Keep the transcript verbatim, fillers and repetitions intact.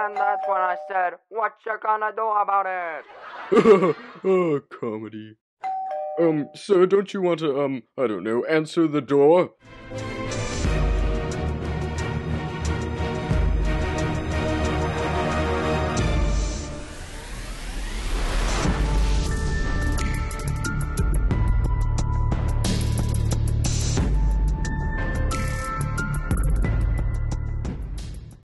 And that's when I said, what you gonna do about it? Oh, comedy. Um, sir, don't you want to, um, I don't know, answer the door?